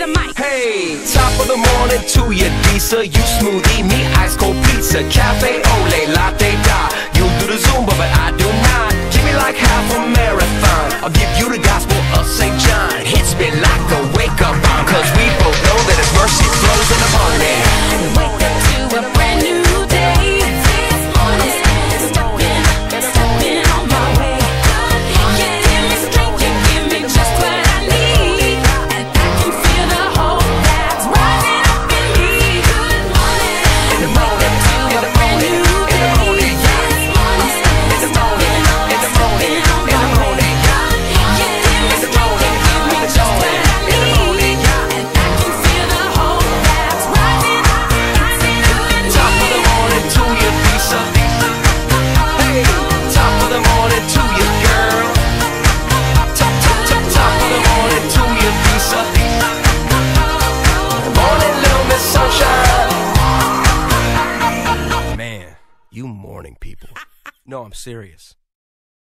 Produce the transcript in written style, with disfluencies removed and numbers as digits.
the mic. Hey, top of the morning to you, Disa. You smoothie, me ice cold pizza. Cafe ole, latte da. You do the Zumba, but I do not. Give me like half a marathon. I'll give you the gospel of St. John. Hits me like a wake-up bomb, cause we both know that His mercy flows in the morning. Wake up to a brand new day. This morning, stepping on my way. You give me strength, you give me just what I need, and I can feel the hope that's rising up in me. Good morning, wake up to a brand new day. This morning, stepping on my way. You give me strength, you give me just what I need, and I can feel the hope that's rising up. Top of the morning to you, Disa. Hey, top of the morning to you, girl. Top of the morning to you, Disa. Morning, little Miss Sunshine. Man, you morning people. No, I'm serious.